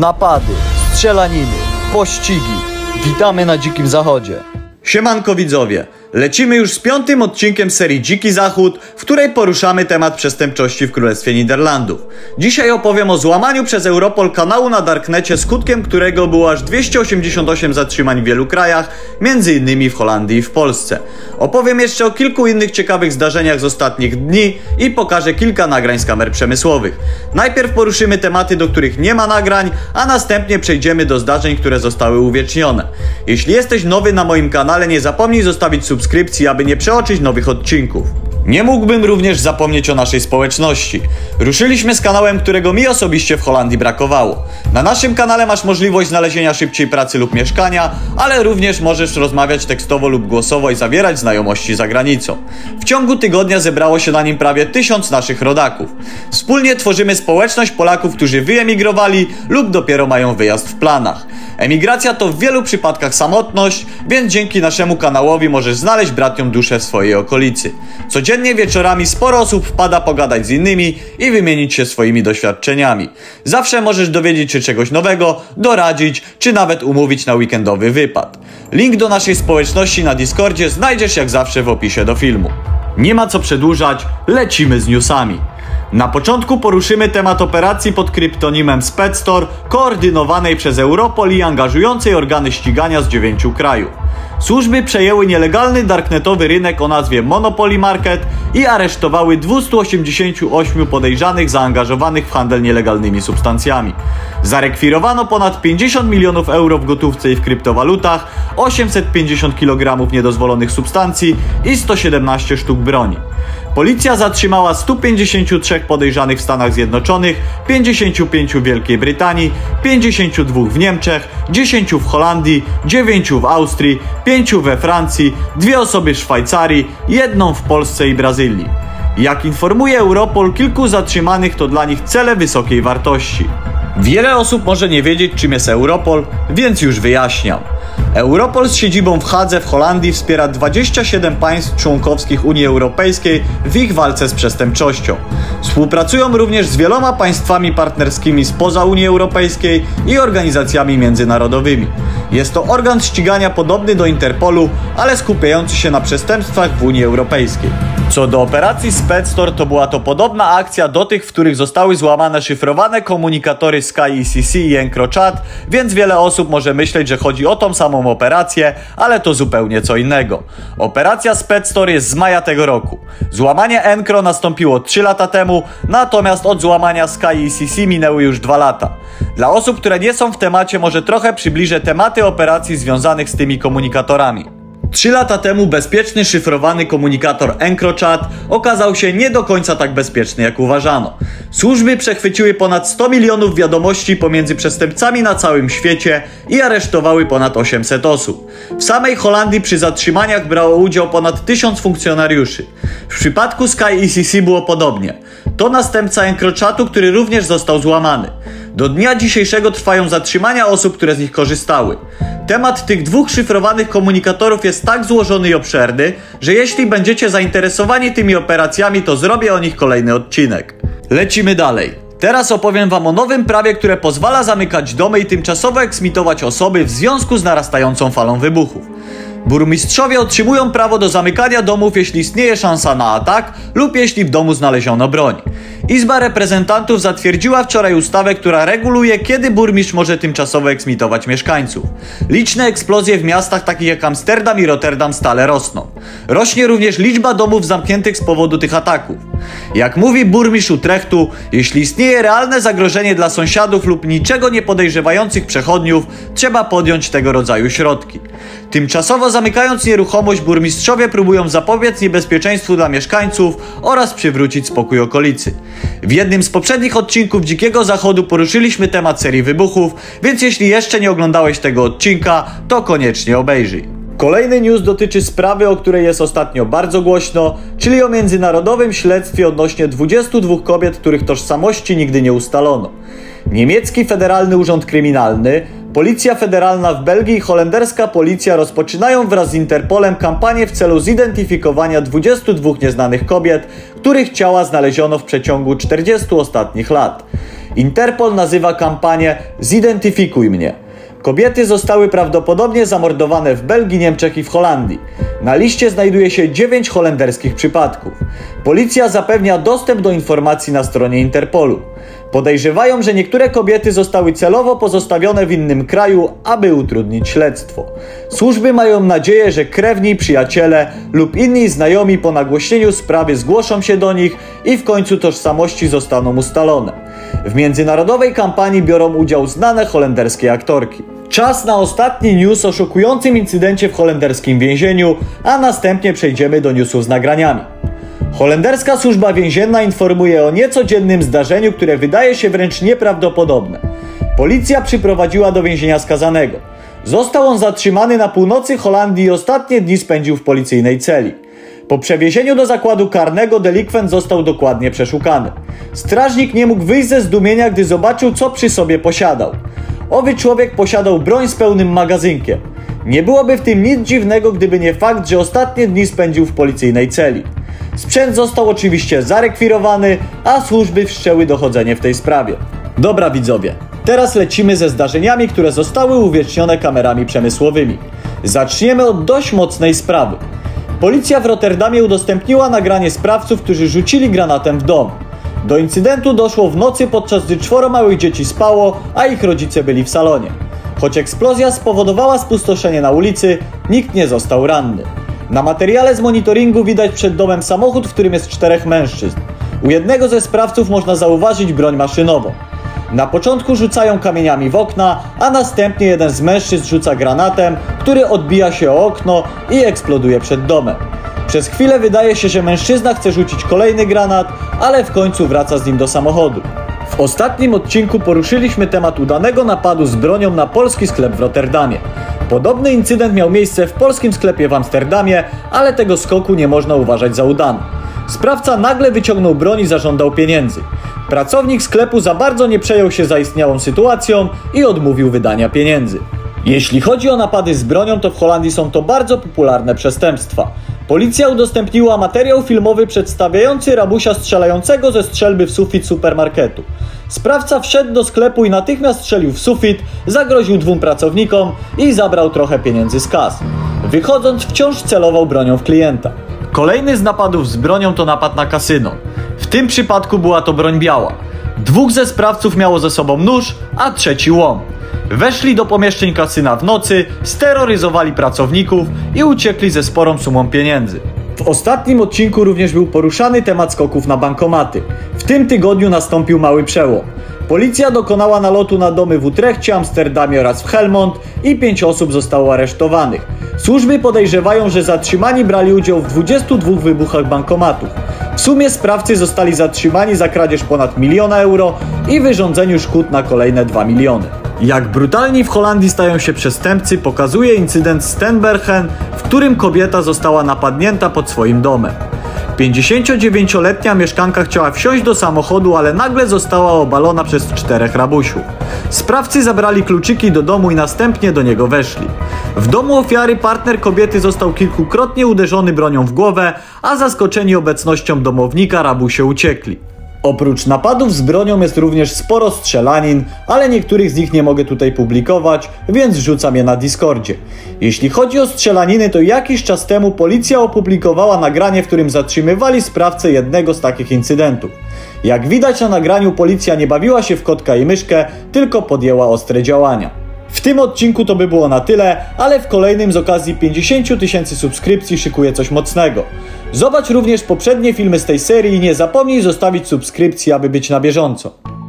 napady, strzelaniny, pościgi. Witamy na Dzikim Zachodzie. Siemanko widzowie, lecimy już z 5. odcinkiem serii Dziki Zachód, w której poruszamy temat przestępczości w Królestwie Niderlandów. Dzisiaj opowiem o złamaniu przez Europol kanału na Darknecie, skutkiem którego było aż 288 zatrzymań w wielu krajach, m.in. w Holandii i w Polsce. Opowiem jeszcze o kilku innych ciekawych zdarzeniach z ostatnich dni i pokażę kilka nagrań z kamer przemysłowych. Najpierw poruszymy tematy, do których nie ma nagrań, a następnie przejdziemy do zdarzeń, które zostały uwiecznione. Jeśli jesteś nowy na moim kanale, nie zapomnij zostawić subskrypcji, aby nie przeoczyć nowych odcinków. Nie mógłbym również zapomnieć o naszej społeczności. Ruszyliśmy z kanałem, którego mi osobiście w Holandii brakowało. Na naszym kanale masz możliwość znalezienia szybciej pracy lub mieszkania, ale również możesz rozmawiać tekstowo lub głosowo i zawierać znajomości za granicą. W ciągu tygodnia zebrało się na nim prawie 1000 naszych rodaków. Wspólnie tworzymy społeczność Polaków, którzy wyemigrowali lub dopiero mają wyjazd w planach. Emigracja to w wielu przypadkach samotność, więc dzięki naszemu kanałowi możesz znaleźć bratnią duszę w swojej okolicy. Codziennie wieczorami sporo osób wpada pogadać z innymi i wymienić się swoimi doświadczeniami. Zawsze możesz dowiedzieć się czegoś nowego, doradzić, czy nawet umówić na weekendowy wypad. Link do naszej społeczności na Discordzie znajdziesz jak zawsze w opisie do filmu. Nie ma co przedłużać, lecimy z newsami. Na początku poruszymy temat operacji pod kryptonimem Spetstor, koordynowanej przez Europol i angażującej organy ścigania z 9 krajów. Służby przejęły nielegalny darknetowy rynek o nazwie Monopoly Market i aresztowały 288 podejrzanych zaangażowanych w handel nielegalnymi substancjami. Zarekwirowano ponad 50 milionów euro w gotówce i w kryptowalutach, 850 kg niedozwolonych substancji i 117 sztuk broni. Policja zatrzymała 153 podejrzanych w Stanach Zjednoczonych, 55 w Wielkiej Brytanii, 52 w Niemczech, 10 w Holandii, 9 w Austrii, 5 we Francji, 2 osoby w Szwajcarii, 1 w Polsce i Brazylii. Jak informuje Europol, kilku zatrzymanych to dla nich cele wysokiej wartości. Wiele osób może nie wiedzieć, czym jest Europol, więc już wyjaśniam. Europol z siedzibą w Hadze w Holandii wspiera 27 państw członkowskich Unii Europejskiej w ich walce z przestępczością. Współpracują również z wieloma państwami partnerskimi spoza Unii Europejskiej i organizacjami międzynarodowymi. Jest to organ ścigania podobny do Interpolu, ale skupiający się na przestępstwach w Unii Europejskiej. Co do operacji Spetstor, to była to podobna akcja do tych, w których zostały złamane szyfrowane komunikatory Sky ECC i EncroChat, więc wiele osób może myśleć, że chodzi o tą samą operację, ale to zupełnie co innego. Operacja Spetstor jest z maja tego roku. Złamanie Encro nastąpiło 3 lata temu, natomiast od złamania Sky ECC minęły już 2 lata. Dla osób, które nie są w temacie, może trochę przybliżę tematy operacji związanych z tymi komunikatorami. 3 lata temu bezpieczny szyfrowany komunikator EncroChat okazał się nie do końca tak bezpieczny, jak uważano. Służby przechwyciły ponad 100 milionów wiadomości pomiędzy przestępcami na całym świecie i aresztowały ponad 800 osób. W samej Holandii przy zatrzymaniach brało udział ponad 1000 funkcjonariuszy. W przypadku Sky ECC było podobnie. To następca EncroChatu, który również został złamany. Do dnia dzisiejszego trwają zatrzymania osób, które z nich korzystały. Temat tych dwóch szyfrowanych komunikatorów jest tak złożony i obszerny, że jeśli będziecie zainteresowani tymi operacjami, to zrobię o nich kolejny odcinek. Lecimy dalej. Teraz opowiem wam o nowym prawie, które pozwala zamykać domy i tymczasowo eksmitować osoby w związku z narastającą falą wybuchów. Burmistrzowie otrzymują prawo do zamykania domów, jeśli istnieje szansa na atak lub jeśli w domu znaleziono broń. Izba Reprezentantów zatwierdziła wczoraj ustawę, która reguluje, kiedy burmistrz może tymczasowo eksmitować mieszkańców. Liczne eksplozje w miastach takich jak Amsterdam i Rotterdam stale rosną. Rośnie również liczba domów zamkniętych z powodu tych ataków. Jak mówi burmistrz Utrechtu, jeśli istnieje realne zagrożenie dla sąsiadów lub niczego nie podejrzewających przechodniów, trzeba podjąć tego rodzaju środki. Tymczasowo zamykając nieruchomość, burmistrzowie próbują zapobiec niebezpieczeństwu dla mieszkańców oraz przywrócić spokój okolicy. W jednym z poprzednich odcinków Dzikiego Zachodu poruszyliśmy temat serii wybuchów, więc jeśli jeszcze nie oglądałeś tego odcinka, to koniecznie obejrzyj. Kolejny news dotyczy sprawy, o której jest ostatnio bardzo głośno, czyli o międzynarodowym śledztwie odnośnie 22 kobiet, których tożsamości nigdy nie ustalono. Niemiecki Federalny Urząd Kryminalny, Policja Federalna w Belgii i holenderska policja rozpoczynają wraz z Interpolem kampanię w celu zidentyfikowania 22 nieznanych kobiet, których ciała znaleziono w przeciągu 40 ostatnich lat. Interpol nazywa kampanię Zidentyfikuj mnie. Kobiety zostały prawdopodobnie zamordowane w Belgii, Niemczech i w Holandii. Na liście znajduje się 9 holenderskich przypadków. Policja zapewnia dostęp do informacji na stronie Interpolu. Podejrzewają, że niektóre kobiety zostały celowo pozostawione w innym kraju, aby utrudnić śledztwo. Służby mają nadzieję, że krewni, przyjaciele lub inni znajomi po nagłośnieniu sprawy zgłoszą się do nich i w końcu tożsamości zostaną ustalone. W międzynarodowej kampanii biorą udział znane holenderskie aktorki. Czas na ostatni news o szokującym incydencie w holenderskim więzieniu, a następnie przejdziemy do newsów z nagraniami. Holenderska służba więzienna informuje o niecodziennym zdarzeniu, które wydaje się wręcz nieprawdopodobne. Policja przyprowadziła do więzienia skazanego. Został on zatrzymany na północy Holandii i ostatnie dni spędził w policyjnej celi. Po przewiezieniu do zakładu karnego delikwent został dokładnie przeszukany. Strażnik nie mógł wyjść ze zdumienia, gdy zobaczył, co przy sobie posiadał. Owy człowiek posiadał broń z pełnym magazynkiem. Nie byłoby w tym nic dziwnego, gdyby nie fakt, że ostatnie dni spędził w policyjnej celi. Sprzęt został oczywiście zarekwirowany, a służby wszczęły dochodzenie w tej sprawie. Dobra widzowie, teraz lecimy ze zdarzeniami, które zostały uwiecznione kamerami przemysłowymi. Zaczniemy od dość mocnej sprawy. Policja w Rotterdamie udostępniła nagranie sprawców, którzy rzucili granatem w dom. Do incydentu doszło w nocy, podczas gdy 4 małych dzieci spało, a ich rodzice byli w salonie. Choć eksplozja spowodowała spustoszenie na ulicy, nikt nie został ranny. Na materiale z monitoringu widać przed domem samochód, w którym jest 4 mężczyzn. U jednego ze sprawców można zauważyć broń maszynową. Na początku rzucają kamieniami w okna, a następnie jeden z mężczyzn rzuca granatem, który odbija się o okno i eksploduje przed domem. Przez chwilę wydaje się, że mężczyzna chce rzucić kolejny granat, ale w końcu wraca z nim do samochodu. W ostatnim odcinku poruszyliśmy temat udanego napadu z bronią na polski sklep w Rotterdamie. Podobny incydent miał miejsce w polskim sklepie w Amsterdamie, ale tego skoku nie można uważać za udany. Sprawca nagle wyciągnął broń i zażądał pieniędzy. Pracownik sklepu za bardzo nie przejął się zaistniałą sytuacją i odmówił wydania pieniędzy. Jeśli chodzi o napady z bronią, to w Holandii są to bardzo popularne przestępstwa. Policja udostępniła materiał filmowy przedstawiający rabusia strzelającego ze strzelby w sufit supermarketu. Sprawca wszedł do sklepu i natychmiast strzelił w sufit, zagroził 2 pracownikom i zabrał trochę pieniędzy z kas. Wychodząc, wciąż celował bronią w klienta. Kolejny z napadów z bronią to napad na kasyno. W tym przypadku była to broń biała. 2 ze sprawców miało ze sobą nóż, a 3 łom. Weszli do pomieszczeń kasyna w nocy, steroryzowali pracowników i uciekli ze sporą sumą pieniędzy. W ostatnim odcinku również był poruszany temat skoków na bankomaty. W tym tygodniu nastąpił mały przełom. Policja dokonała nalotu na domy w Utrechcie, Amsterdamie oraz w Helmond i 5 osób zostało aresztowanych. Służby podejrzewają, że zatrzymani brali udział w 22 wybuchach bankomatów. W sumie sprawcy zostali zatrzymani za kradzież ponad 1 000 000 euro i wyrządzeniu szkód na kolejne 2 miliony. Jak brutalni w Holandii stają się przestępcy, pokazuje incydent z Ten Bergen, w którym kobieta została napadnięta pod swoim domem. 59-letnia mieszkanka chciała wsiąść do samochodu, ale nagle została obalona przez 4 rabusiów. Sprawcy zabrali kluczyki do domu i następnie do niego weszli. W domu ofiary partner kobiety został kilkukrotnie uderzony bronią w głowę, a zaskoczeni obecnością domownika rabusie uciekli. Oprócz napadów z bronią jest również sporo strzelanin, ale niektórych z nich nie mogę tutaj publikować, więc wrzucam je na Discordzie. Jeśli chodzi o strzelaniny, to jakiś czas temu policja opublikowała nagranie, w którym zatrzymywali sprawcę jednego z takich incydentów. Jak widać na nagraniu, policja nie bawiła się w kotka i myszkę, tylko podjęła ostre działania. W tym odcinku to by było na tyle, ale w kolejnym z okazji 50 000 subskrypcji szykuję coś mocnego. Zobacz również poprzednie filmy z tej serii i nie zapomnij zostawić subskrypcji, aby być na bieżąco.